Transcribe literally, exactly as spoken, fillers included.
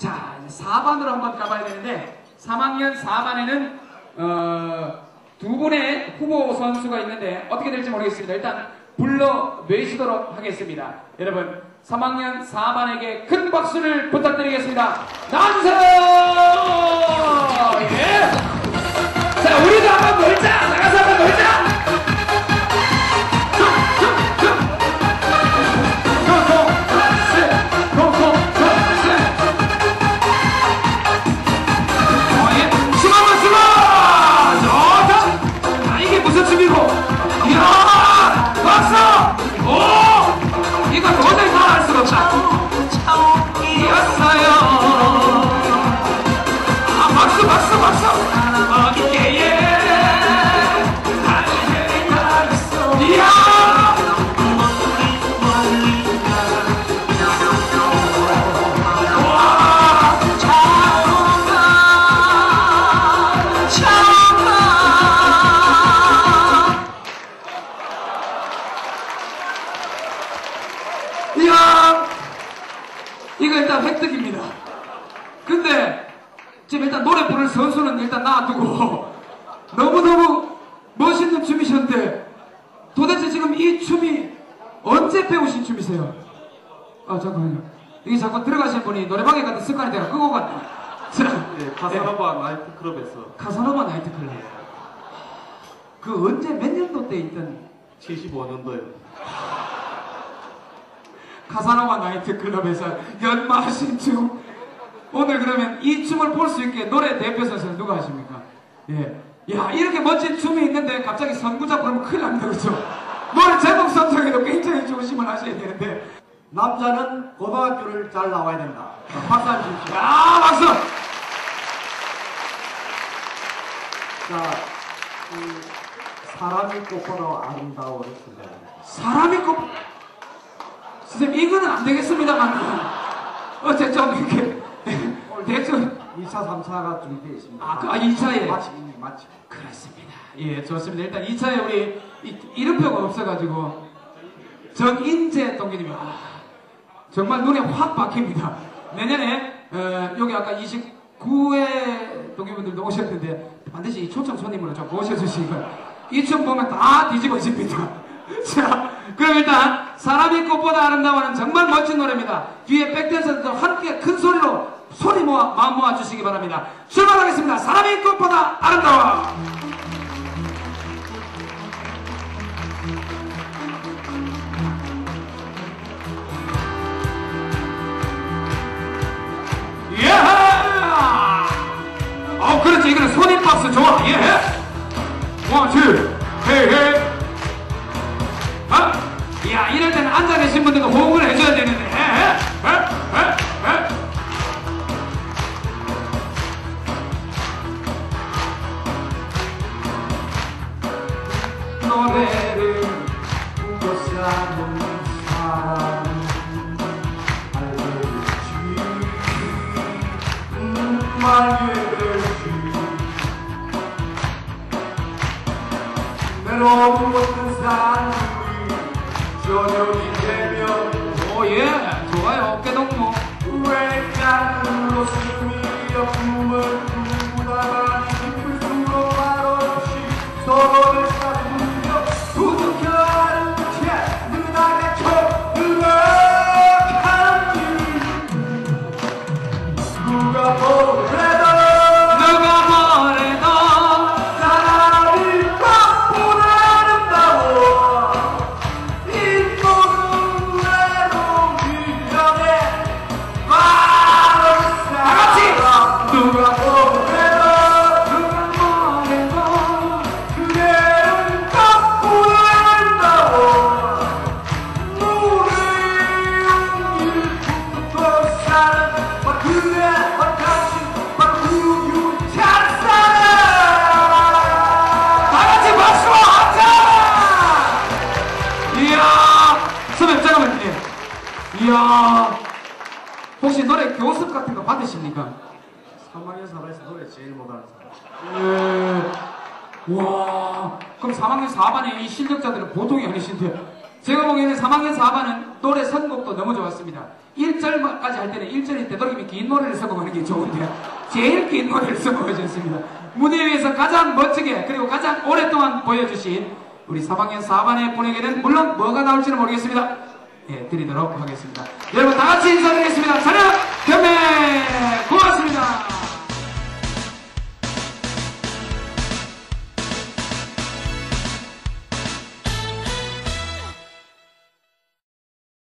자, 이제 사 반으로 한번 가봐야 되는데, 삼 학년 사 반에는 어, 두 분의 후보 선수가 있는데 어떻게 될지 모르겠습니다. 일단 불러 내시도록 하겠습니다. 여러분, 삼 학년 사 반에게 큰 박수를 부탁드리겠습니다. 나와주세요! 예! 자, 우리도 한번 놀자! 나가서 한번 놀자! 이야, 이거 일단 획득입니다. 근데 지금 일단 노래 부를 선수는 일단 놔두고 너무너무 멋있는 춤이셨는데 도대체 지금 이 춤이 언제 배우신 춤이세요? 아 잠깐만요. 이게 자꾸 들어가신 분이 노래방에 갔다 습관이 돼가 끄고 갔네. 자, 네, 카사노바 네. 나이트클럽에서. 카사노바 나이트클럽. 그 언제 몇 년도 때 있던? 칠십오 년도요. 카사노바 나이트클럽에서 연마하신 춤. 오늘 그러면 이 춤을 볼 수 있게 노래 대표 선수는 누가 하십니까? 예. 야, 이렇게 멋진 춤이 있는데 갑자기 선구자 부르면 큰일 납니다. 그렇죠? 노래 제목 선정에도 굉장히 조심을 하셔야 되는데. 남자는 고등학교를 잘 나와야 된다. 박수 한번 주십시오. 야, 박수! 자, 그 사람이 꽃보다 아름다워 했습니다. 사람이 꽃... 선생님, 이거는 안 되겠습니다만. 어째 좀 이렇게. 대충. 이 차, 삼 차가 준비되어 있습니다. 아, 그, 아, 이 차에. 마치, 마치. 그렇습니다. 예, 좋습니다. 일단 이 차에 우리, 이, 이름표가 없어가지고. 전인재 동기님이, 아, 정말 눈에 확 박힙니다. 내년에, 어, 여기 아까 이십구 회 동기분들도 오셨는데, 반드시 이 초청 손님으로 좀 모셔주시고, 이 춤 보면 다 뒤집어집니다. 자, 그럼 일단, 사람이 꽃보다 아름다워는 정말 멋진 노래입니다. 뒤에 백댄서들도 함께 큰 소리로 소리 모아, 마음 모아 주시기 바랍니다. 출발하겠습니다. 사람이 꽃보다 아름다워! 예! 어, 그렇지. 이거는 손님 박수 좋아. 예! 원, 투, 헤이, 헤이. 어? 야, 이럴 때는 앉아 계신 분들도 호응을 해줘야 되는데. 에? 에? 에? 에? 노래를 부르고 사는 사람 알겠지. 음, 알겠지. 외로운 것은 사람이 저녁이 되면 오예, 좋아요. 어깨동무. 외딴으로 숨이여 꿈을 꾸다가 깊을수록 말없이 서로를 사랑하며 부족한 끝에 누나가 초음악하니 누가 뭐래도 누가 뭐래도 사람이 꽃보다 아름다워. 이 모든 외로운 기적에 바로 사랑. 누가 뭐래도 누가 뭐래도 그대는 꽃보다 아름다워. 노래의 용기부터 사는 막 그대와 같이 막 우유 찬사랑. 다같이 박수와 함성! 이야, 선생님, 잠깐만요. 이야, 혹시 노래 교습 같은 거 받으십니까? 삼 학년 사 반에서 노래 제일 못하는 사람. 예. 와, 그럼 삼 학년 사 반에 이 실력자들은 보통이 아니신데, 제가 보기에는 삼 학년 사 반은 노래 선곡도 너무 좋았습니다. 일 절까지 할 때는 일 절일 되도록이면 긴 노래를 선곡하는 게 좋은데 제일 긴 노래를 선곡해 주셨습니다. 무대 위에서 가장 멋지게 그리고 가장 오랫동안 보여주신 우리 삼 학년 사 반의 분에게는 물론 뭐가 나올지는 모르겠습니다. 예, 드리도록 하겠습니다. 여러분 다 같이 인사드리겠습니다. 찬양 경매